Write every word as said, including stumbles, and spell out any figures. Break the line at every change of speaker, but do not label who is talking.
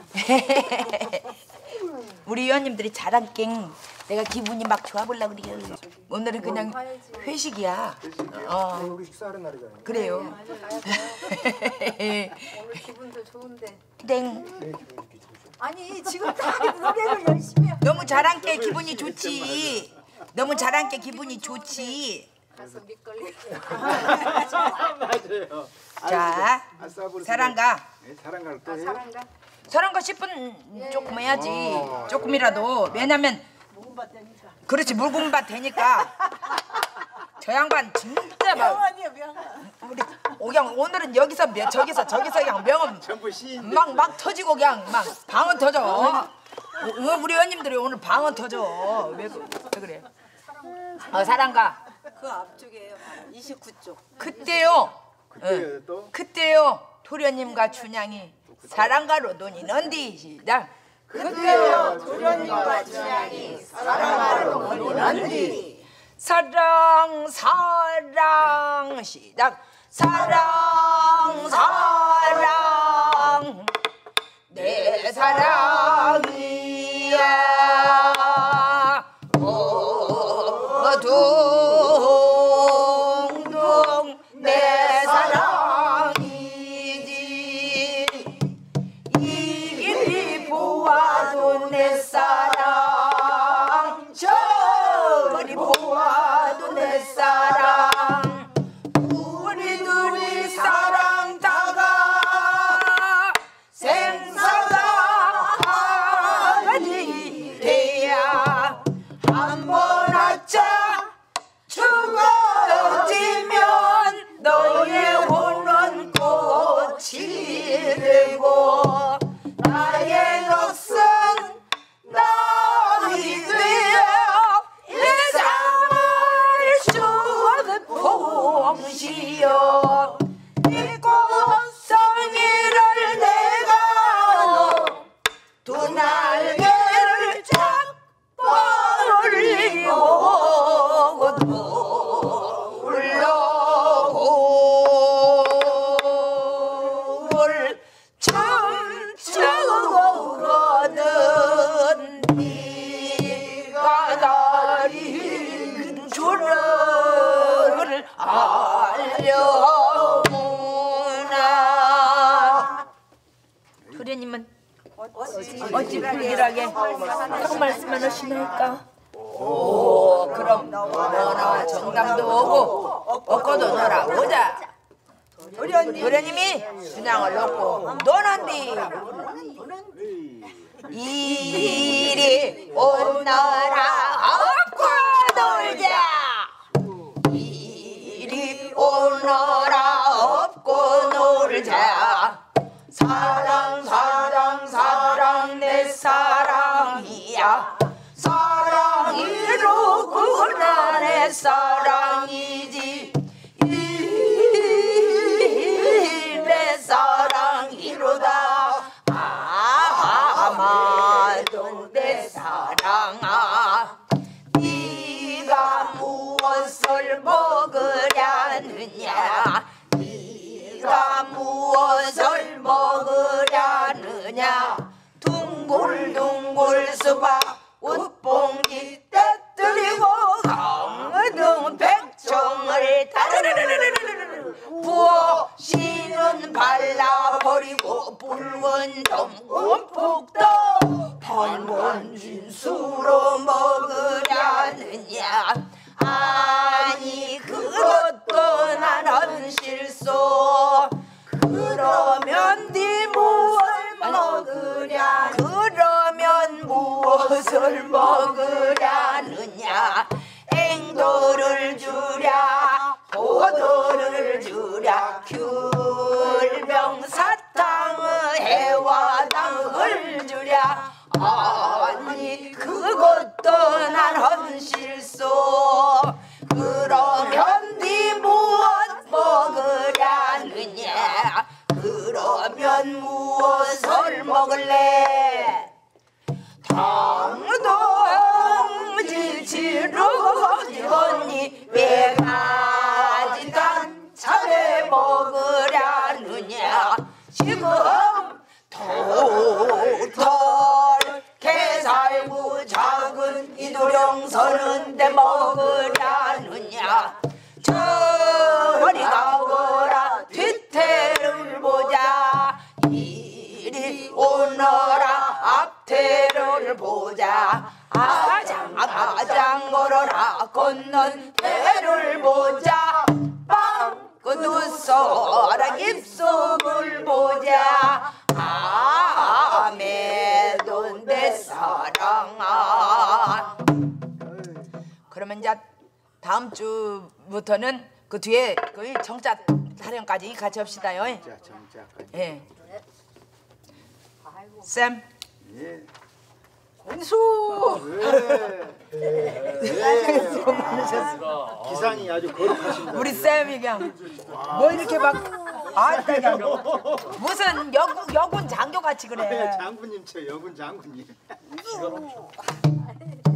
우리 위원님들이 잘한 깽 내가 기분이 막 좋아 보려고 그래요. 오늘은 그냥 회식이야. 어.
우리 식사하는 날이잖아요.
그래요.
오늘 기분도 좋은데.
땡.
아니 지금 다 노래를 열심히 하고.
너무 잘한 게 기분이 좋지. 너무 잘한 게 기분이 좋지.
가서 밑걸리.
맞아요.
자, 사랑가.
네, 사랑가를 또
아,
해요?
사랑가.
사랑가 십 분 조금 해야지. 조금이라도. 왜냐면 그렇지 묵은밭 되니까. 저 양반 진짜 막
명언이야 명언.
우리 그냥 오늘은 여기서 며- 저기서 저기서 그냥 명언
전부 시인.
막 막 터지고 그냥 막 방언 터져. 어, 우리 의원님들이 오늘 방언 터져. 왜, 그- 왜 그래? 어, 사랑가.
그 앞쪽이에요. 이십구 쪽.
그때요.
그때요,
어,
또?
그때요. 도련님과 춘향이 사랑가로 논이 넌디 시작.
그때요 도련님과 춘향이 사랑가로 논이 넌디.
사랑 사랑 시작. 사랑 사랑 내 사랑이야 어둥둥 내 사랑이지 이리 보아도 내 사랑 저리 보아도 내 사랑 우리 둘이 사랑다가 생사가 하니 돼야 한 번 아차 죽어지면 너의 혼은 꽃이 되고 나의 넋은 나이 되어 일상을 주는 봉시여 이 꽃송이를 내가 두 날개를 쫙 벌리고 돌려올 춤추거든 네가 나린 줄을 알려무나. 도련님은 어찌 불길하게 형 말씀만 하시나이까? 오, 그럼 너나 정담도 오고 얻고도 너라 오자. 도련님이 춘향을 놓고 노는디 이리 오너라 얻고 놀자. 이리 오너라 얻고 놀자. 사랑 사랑 사랑 내 사랑이야 사랑이로구나 내 사랑이지 내 사랑이로다 아마도 내 사랑아 네가 무엇을 먹으려느냐 네가 무엇을 먹으려느냐 둥글둥글 수박 웃봉지 떼뜨리고 강등 백청을 따르르르르르르 부어 씨는 발라버리고 붉은 전골폭도 반번 진수로 먹으려느냐 아니 그것도 나는 실수 그러면 네 무엇을 먹으랴 그러면 무엇을 먹으랴느냐 앵도를 주랴 포도를 주랴 귤병 사탕의 해와당을 주랴 아니 그것도 나는 실수 그러면 네 무엇 먹으랴느냐 그러면 무엇을 먹을래 당동지치로 언니 왜가지 단차에 먹으랴느냐 지금 더 털 개살구 작은 이두령 서는데 먹으려느냐 저리 가거라 뒤태를 보자 이리 오너라 앞태를 보자 아장 아장 걸어라 건넌 태를 보자 빵그 눈썹라 입속을 보자 아메돈 내 사랑아. 그러면 이제 다음 주부터는 그 뒤에 그 정자 타령까지 같이 합시다요.
자, 정자까지.
예. 쌤.
예.
권수.
네. 기상이 아주 거룩하십니다.
우리 쌤이 그냥 뭐 이렇게 막 아, 그냥 무슨 여군 여군 장교 같이 그래.
장군님 저 여군 장군님.